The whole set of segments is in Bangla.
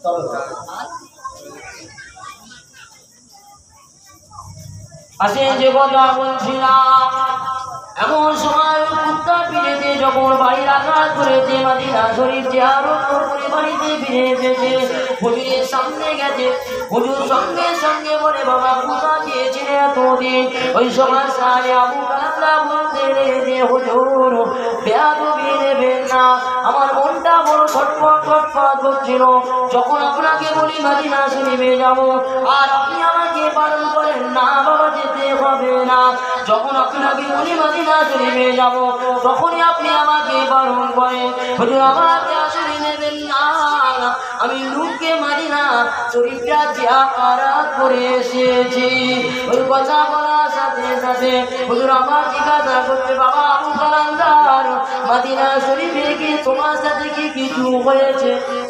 আসে যে কথা বলছিলাম, এমন সময় কুত্তা পিড়েতে যখন বাড়ির আঘাত করেছে, মদিনা শরীফ জিয়ারত করে বাড়িতে ফিরে এসেছে, হুজুরের সামনে গেছে। হুজুর সঙ্গে সঙ্গে বলে, বাবা কুত্তা গিয়েছিলে এতদিন? ওই সময় সারে আবু কালান্দা বলতে লেগেছে, হুজুর বেয়াদবি নেবেন না, আমার মনটা বড় ছটফট ছটফট করছিল যখন আপনাকে বলি মদিনা শরীফে যাব, আর আপনি আমাকে পালন করেন না, বাবা যেতে হবে না। যখন আপনাকে বলি মদিনা শরীফে যাব, তখনই আপনি আমাকে বারণ করেন, হুজুর আমাকে আসলে নেবেন না, আমি লোককে মদিনা শরীফটা জিয়ারত করে এসেছি। ওই কথা বলার সাথে সাথে হুজুর আমার জিজ্ঞাসা করতে, বাবা আবু কালান্দার, মদিনা শরীফে কি তোমার সাথে কি কিছু হয়েছে?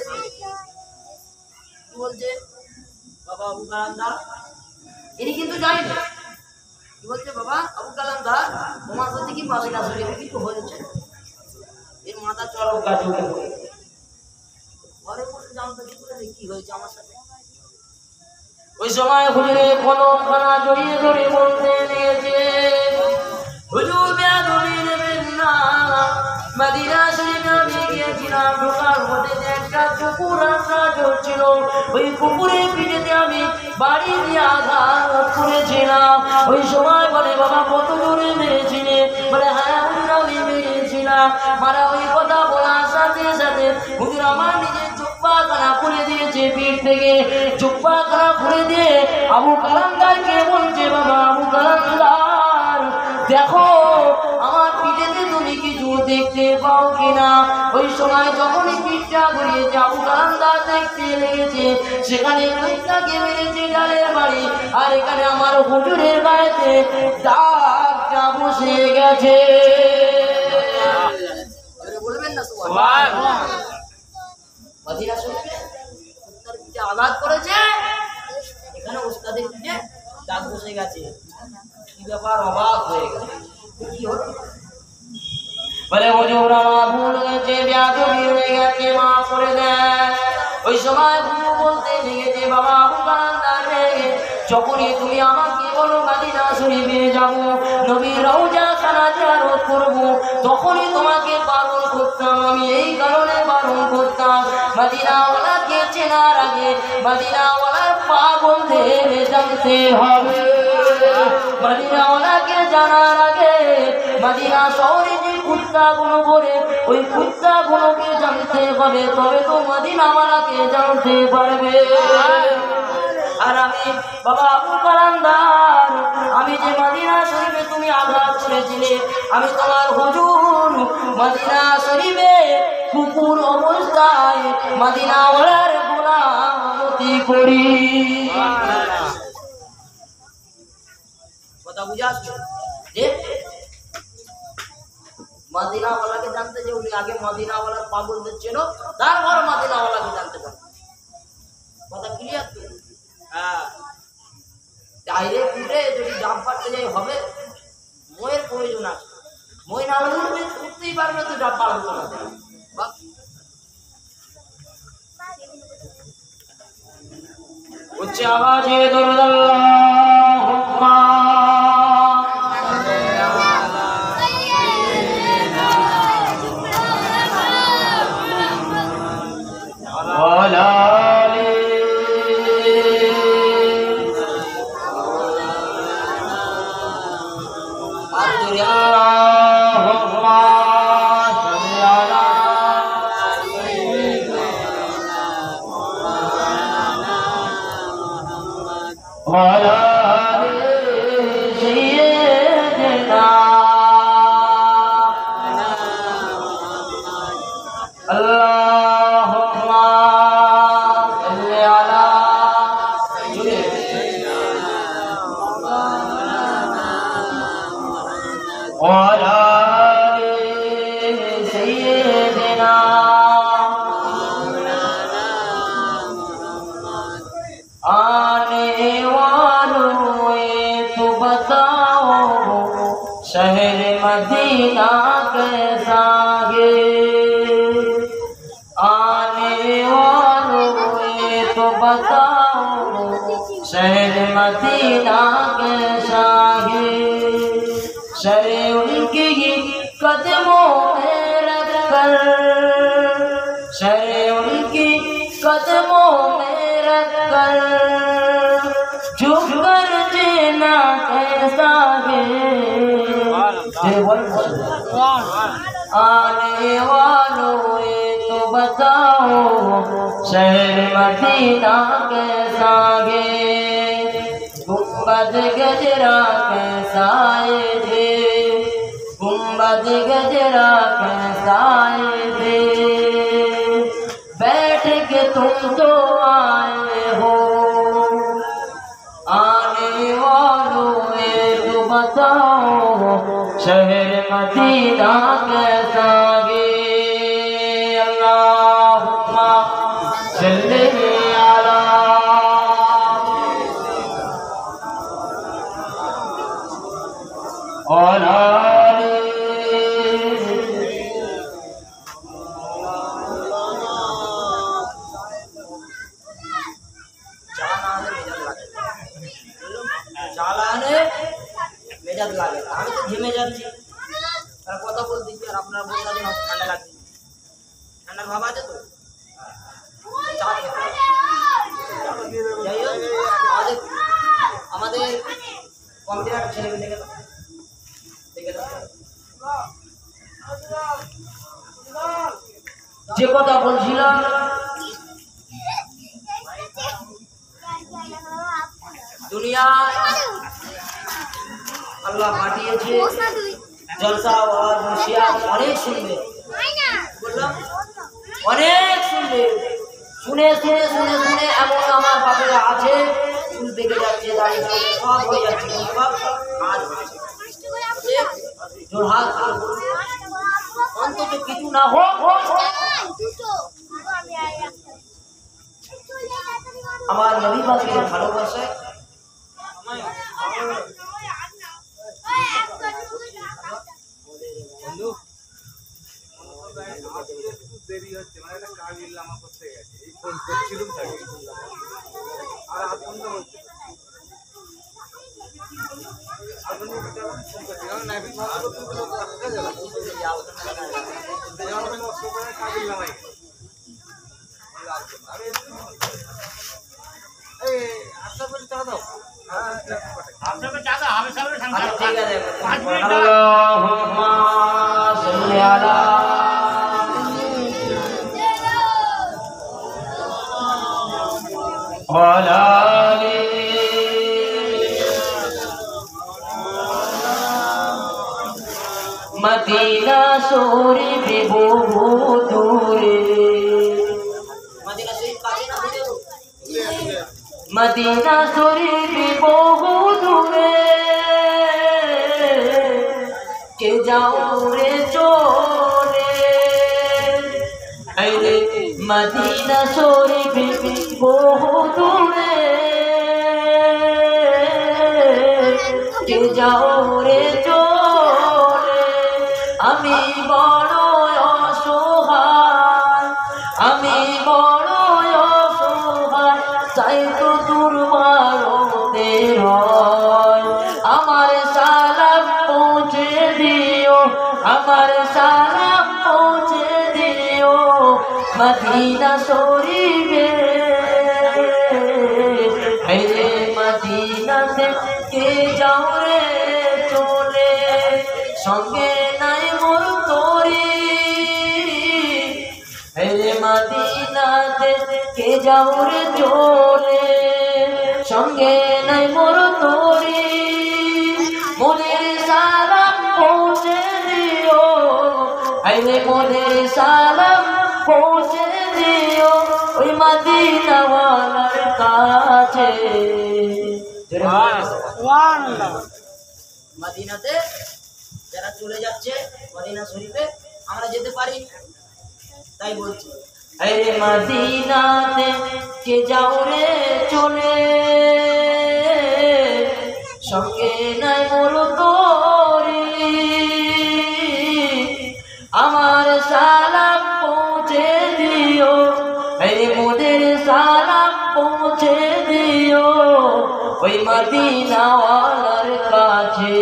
বলছে বাবা আবু কালান্দার, ইনি কিন্তু জানি না। কি বলছে, বাবা আবু কালান্দার, তোমার সাথে কি মদিনা শরীফে কিছু হয়েছে? এর মাথা চড়ক গাছে উঠে পড়ে ঘরে বসে জানতে কি হয়েছে আমার সাথে। ওই সময় হুজুরে কলম খানা জড়িয়ে ধরে বলতে লেগেছে, হুজুর বেয়াদবি নেবেন না, মদিনা শরীফে আমি গিয়েছিলাম, ঢোকার মধ্যে একটা কুকুর রাস্তা চলছিল, ওই কুকুরের পিঠেতে আমি বাড়ি দিয়ে আঘাত করেছিলাম। ওই সময় বলে, বাবা কত জোরে মেরেছিলে? বলে, হ্যাঁ হুজুর আমি মেরেছিলাম। মারা ওই কথা বলার সাথে সাথে হুজুর আমার নিজের জুব্বা খানা খুলে দিয়েছে, পিঠ থেকে জুব্বা খানা খুলে দিয়ে আবু কালান্দারকে বলছে, বাবা আবু কালান্দার, দেখো আমার পিঠেতে তুমি কিছু দেখতে পাও কিনা? ওই সময় যখনই পিঠটা ঘুরিয়েছে, আবু কালান্দার দেখতে লেগেছে সেখানে কুত্তাকে মেরেছে ডালের বাড়ি, আর এখানে আমার হুজুরের গায়েতে দাগটা বসে গেছে। বলবেন না সুবহানাল্লাহ। মদিনা শরীফে কুত্তার পিঠে আঘাত করেছে, এখানে উস্তাদের পিঠে দাগ বসে গেছে। কি ব্যাপার, অবাক হয়ে গেল, কি হলো? বলে হুজুর আমার ভুল হয়েছে, বেয়াদবি হয়ে গেছে, মাফ করে দেন। ওই সময় হুজুর বলতে লেগেছে, বাবা আবু কালান্দার রে, যখনই তুমি আমাকে বলো মদিনা শরীফে যাব, নবীর রওজা খানা জিয়ারত করব, তখনই তোমাকে বারণ করতাম। আমি এই কারণে বারণ করতাম, মদিনাওয়ালাকে চেনার আগে মদিনাওয়ালার পাগলদের জানতে হবে, মদিনাওয়ালাকে জানার আগে মদিনা শহরে যে কুত্তাগুলো পড়ে ওই কুত্তাগুলোকে জানতে হবে, তবে তো মদিনাওয়ালাকে জানতে পারবে। আর আমি বাবা আবু কালান্দার, আমি যে মদিনা শরীফে তুমি আঘাত করেছিলে, আমি তোমার হুজুর মদিনা শরীফে কুকুর অবস্থায় মদিনাওয়ালার গোলামতি করি। কথা বুঝে আসছো? যে মদিনাওয়ালাকে জানতে যে উনি আগে মদিনাওয়ালার পাগলদের ছিল, তারপর মদিনাওয়ালাকে জানতে পারে। কথা ক্লিয়ার তো? হ্যাঁ, ডাইরেক্ট উঠে যদি জাম পাড়তে যাই হবে, ময়ের প্রয়োজন আছে, মই না উঠবে উঠতেই পারবে তো জাম পাড়াবো না। উচ্চ আওয়াজে দরুদ আল্লাহুম্মা ওয়ালা आने वालों बताओ शहर मदीना कैसा है। सर उनके ही कदमों में रखकर, सर उनकी कदमों में रखकर झुक कर जीना कैसा है। आने वालों ये तो बताओ शहर मदीना कैसा है। गुंबद गजरा कैसा है, गुंबद गजरा कैसा है। बैठ के तुम तो आए हो, आने वालों ये तो बताओ शहर मदीना कैसा है। अल्लाहुम्मा सल्ली अला और চালানে মেজাজ লাগে। আমি তো ঘেমে যাচ্ছি আর কথা বলতেছি, আর আপনারা বলছেন ঠান্ডা লাগছে। ঠান্ডার ভাব আছে তো? চা খেতে হবে। যাই হোক, আমাদের কমিটির একটা ছেলেকে দেখে দাও, দেখে দাও। যে কথা বলছিলাম, দুনিয়ায় আল্লাহ পাঠিয়েছে জলসা আর মুশিয়া অনেক শুনবে, বললাম অনেক শুনবে। শুনে শুনে শুনে শুনে এমন আমার বাপেরা আছে চুল পেকে যাচ্ছে, দাঁড়িয়ে সব হয়ে যাচ্ছে, সব কাজ হচ্ছে। জোরহাত অন্তত কিছু না হোক, আমার নবী পাকের ভালোবাসায় দেরি হচ্ছে, মানে একটা কাবিল নামা করতে গেছে, এই ফোন করছিলাম তাকে আর আধ ঘন্টা হচ্ছে। মদিনা শরীফ বহু দূরে, মদিনা শরীফ বহু দূরে, কে যাও রে চলে। আরে মদিনা শরীফ বহু দূরে, কে যাও রে চলে। আমি বড় অসহায়, আমি বড় অসহায়, চাই তো দুর্বার হতে হয়। আমার সালাম পৌঁছে দিও, আমার সালাম পৌঁছে দিও মদিনা শরীফে। হে মদিনাতে কে যাও রে চলে, সঙ্গে নাই মোর তোরি। হে মদিনাতে কে যাও রে চলে, সঙ্গে নাই মোর তোরি। মোদের সালাম পৌঁছে দিও, হে মোদের সালাম পৌঁছে দিও ওই মদিনাওয়ালার কাছে। মদিনাতে যারা চলে যাচ্ছে মদিনা শরীফে, আমরা যেতে পারি তাই বলছি। আরে মদিনাতে কে যাও রে চলে, সঙ্গে নাই মোর তোরি। আমার সালাম পৌঁছে দিও, আরে মোদের সালাম পৌঁছে দিও ওই মদিনাওয়ালার কাছে।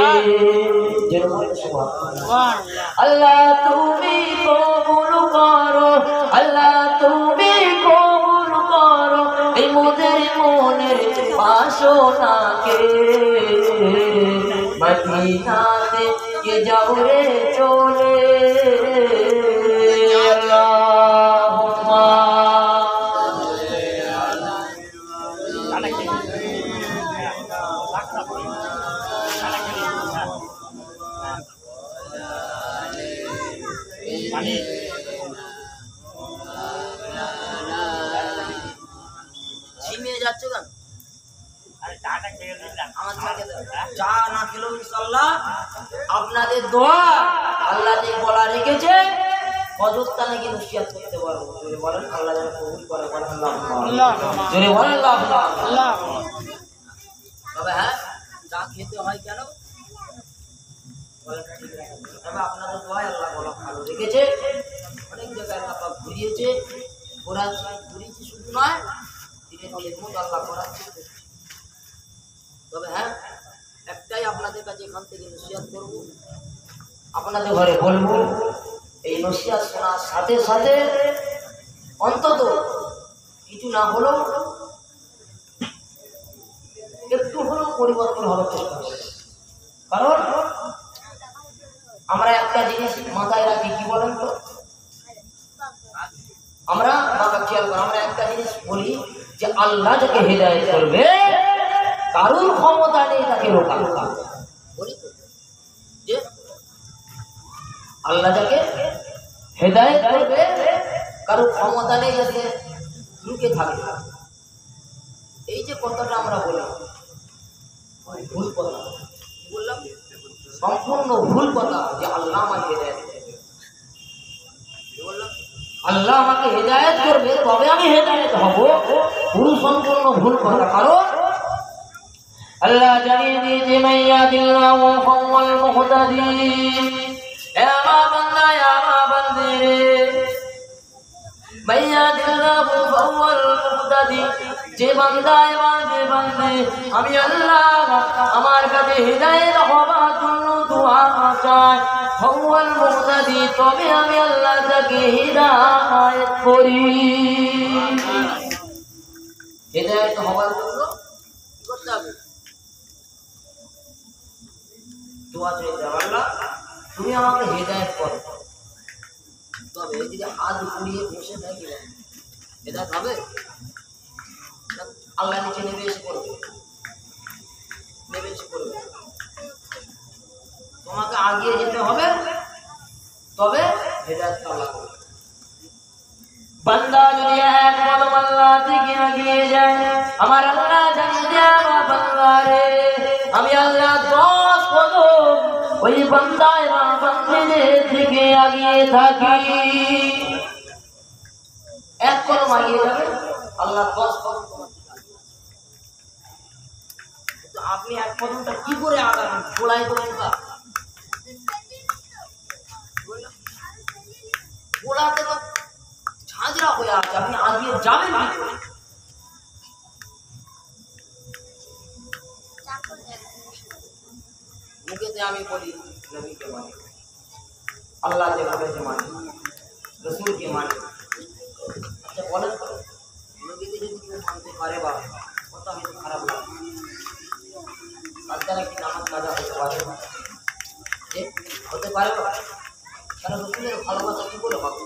আল্লাহ তুমি কবুল করো, আল্লাহ তুমি কবুল করো এই মোদের মনের বাসনাকে। মদিনাতে কে যাও রে চলে, আল্লাহুম্মা ঝিমিয়ে যাচ্ছে কেন? চা না খেলেও ইনশাআল্লাহ আপনাদের দোয়া আল্লাহ যে বলা রেখেছে অযথা নাকি নসিহত করতে পারবো। জোরে বলেন আল্লাহ যেন কবুল করে, বলেন আল্লাহ। জোরে বলেন আল্লাহ। তবে হ্যাঁ, চা খেতে হয় কেন? তবে আপনাদের দোয়া আল্লাহ বলা ভালো রেখেছে। অনেক জায়গায় আল্লাহ ঘুরিয়েছে, ঘুরিয়েছে শুধু নয়, ধীরে ধীরে আল্লাহ করাচ্ছে। তবে হ্যাঁ, একটাই আপনাদের কাছে এখান থেকে নসিহত করবো, আপনাদের ঘরে বলবো, এই নসিহত শোনার সাথে সাথে অন্তত কিছু না হলেও একটু হলেও পরিবর্তন হওয়ার চেষ্টা করবে। কারণ আমরা একটা জিনিস মাথায় রাখি, কি বলেন তো, আমরা বাবা খেয়াল করি, আমরা একটা জিনিস বলি যে আল্লাহ যাকে হেদায়েত করবে কারোর ক্ষমতা নেই তাকে রোকা। বলি তো যে আল্লাহ যাকে হেদায়েত করবে কারোর ক্ষমতা নেই যাতে রুকে থাকবে। এই যে কথাটা আমরা বলি ভুল কথা, কি বললাম? সম্পূর্ণ ভুল কথা যে আল্লাহ আমাকে হেদায়েত করবে। বললাম আল্লাহ আমাকে হেদায়েত করবে তবে আমি হেদায়েত হব, পুরো সম্পূর্ণ ভুল কথা। কারণ আল্লাহ জানিয়ে দিয়েছে মাইয়াদিল্লাহু ফাওয়াল মুহতাদি। এ আমার বান্দা, এ আমার বান্দে, মাইয়াদিল্লাহু ফাওয়াল মুহতাদি, যে বান্দা এবং যে বান্দে আমি আল্লাহ আমার কাছে হেদায়েত হওয়ার জন্য দোয়া চাই, ফাওয়াল মুহতাদি, তবে আমি আল্লাহ তাকে হেদায়েত করি। হেদায়েত হওয়ার জন্য কি করতে হবে? দোয়া চাইতে হবে, আল্লাহ তুমি আমাকে হেদায়েত করো। তবে যদি হাত ঘুরিয়ে বসে থাকি হেদায়েত হবে? আল্লাহ নিচে নেমে এসে করবে, নেমে এসে করবে। তোমাকে আগিয়ে যেতে হবে, তবে হেদায়েত আল্লাহ করবে। বান্দা যদি এক কদম আল্লাহ থেকে এগিয়ে যায়, আমার আল্লাহ জানিয়ে দেয় আমার বান্দা রে আমি আল্লাহ 10 কদম ওই বান্দায় বা বান্দিদের থেকে এগিয়ে থাকি। এক কদম এগিয়ে যাবে আল্লাহ 10 কদম তোমার দিকে। তো আপনি এক কদমটা কি করে আগাবেন? গোলায় তো বোকা, গোলাতে তো ঝাঁঝরা হয়ে আছে, আপনি আগিয়ে যাবেন কি করে? মুখেতে আমি বলি নবীকে মানি, আল্লাহ যে বলেছে মানি, রসুলকে মানি। আচ্ছা বলেন তো, নবীকে যদি কেউ মানতে পারে বা কথা হয়তো খারাপ লাগে, তার দ্বারা কি নামাজ কাজা হতে পারে? হতে পারে না। কারণ রসুলের ভালোবাসা কি করে হবে?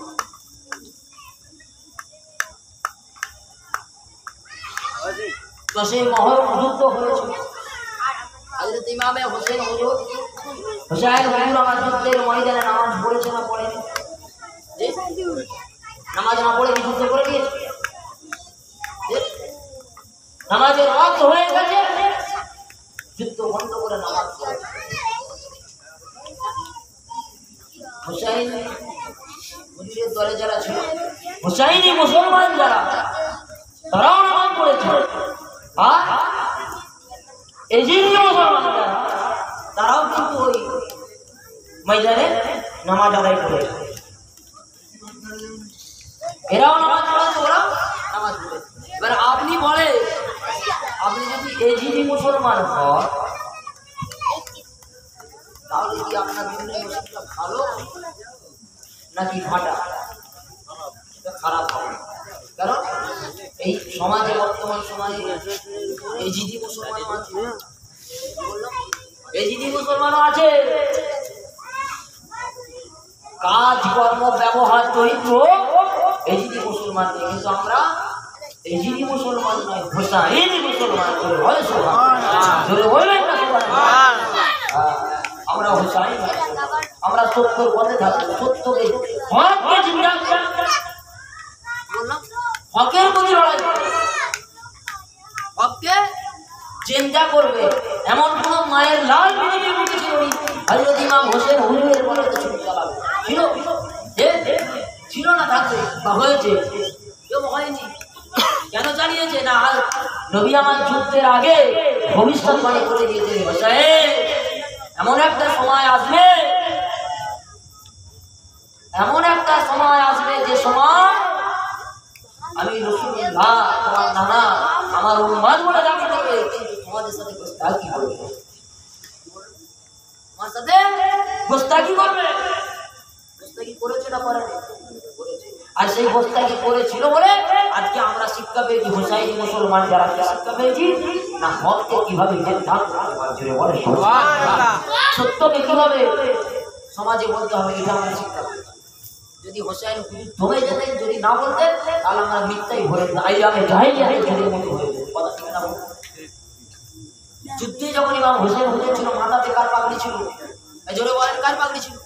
তো সেই মহরম যুদ্ধ হয়েছিল, হযরত ইমামে হোসেন হুজুর হুসাইন হুজুর আমার যুদ্ধের ময়দানে নামাজ পড়েছে না পড়েনি? নামাজ না পড়ে যুদ্ধ করে দিয়েছে। নামাজের ওয়াক্ত হয়ে গেছে, যুদ্ধ বন্ধ করে নামাজ পড়ে। হুসাইন হুজুরের দলে যারা ছিল, হুসাইনি মুসলমান যারা, তারাও নামাজ পড়েছে। আর এজিরিও মুসলমান যারা, তারাও কিন্তু ওই ময়দানে নামাজ আদায় করেছে। এরাও নামাজ পড়েছে, ওরাও নামাজ পড়েছে। এবার আপনি নাকি ফাটা, খারাপ হবে। কারণ এই সমাজে, বর্তমান সমাজে এজিদি মুসলমানও আছে, এজিদি মুসলমানও আছে। কাজ কর্ম ব্যবহার চরিত্র এজিদি মুসলমান নেই, কিন্তু আমরা এজিদি মুসলমান নয়, হোসাইনি মুসলমান করে বলে জোরে বলবেন না সুবহানাল্লাহ। আমরা হোসাইন, আমরা সত্যর পথে থাকবো, সত্যকে হককে জিন্দা বললাম, হকের প্রতি লড়াই করবে, হককে চিন্তা করবে। এমন কোন মায়ের লাল পৃথিবীর মুখে ছিল নি হযরত ইমাম হোসেন হুজুরের বলে ছুটি চালাবে, ছিল ছিল না, থাকবে বা হয়েছে, কেউ হয়নি। কেন জানিয়েছে না, নবী আমার যুদ্ধের আগে ভবিষ্যৎবাণী করে দিয়েছে, হোসেন এমন একটা সময় আসবে, এমন একটা সময় আসবে যে সময় আমি রাসূলুল্লাহ তোমার নানা আমার উম্মত বলে ডাকতে হবে, কিন্তু তোমাদের সাথে গোস্তাকি করবে, তোমার সাথে গোস্তাকি করবে। গোস্তাকি করেছে না করেনি? করেছে। আর সেই গোস্তাকি করেছিল বলে আজকে আমরা শিক্ষা পেয়েছি, হোসাইনি মুসলমান যারা শিক্ষা পেয়েছি না, হককে কিভাবে নির্ধারণ করতে পারে, জোরে বলে সুবহানাল্লাহ। সত্যকে কিভাবে সমাজে বলতে হবে, এটা আমরা শিক্ষা পেয়েছি। যদি হোসাইন ধরে যেতেন, যদি না বলতেন, তাহলে আমরা মিথ্যাই ভরে আইয়ামে জাহিলিয়াতের যুগের মতো হয়ে যেত। কথা ঠিক না? যুদ্ধে যখন ইমাম হোসেন ছিল, মাথাতে কার পাগড়ি ছিল? জোরে বলেন, কার পাগড়ি ছিল?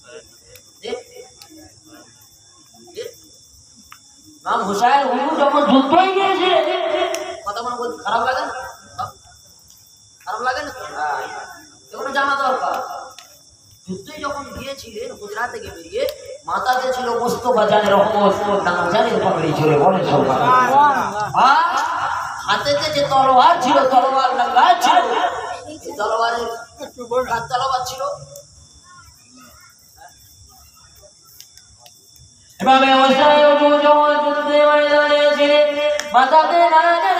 ইমাম হোসেন হুজুর যখন যুদ্ধে গিয়েছে, কথা মনে বলতে খারাপ লাগে না? খারাপ লাগে না? এগুলো জানা দরকার। যুদ্ধে যখন গিয়েছিলেন, গুজরাট থেকে বেরিয়ে মাথাতে ছিল মোস্তফা জানের রহমত জানের পাগড়ি ছিল, বলেন সুবহানাল্লাহ। আর হাতেতে যে তলোয়ার ছিল, তলোয়ার লাগা ছিল, তলোয়ারের কার তলোয়ার ছিল? এভাবে হোসেন যুদ্ধে ময়দানে ছিলেন, মাথাতে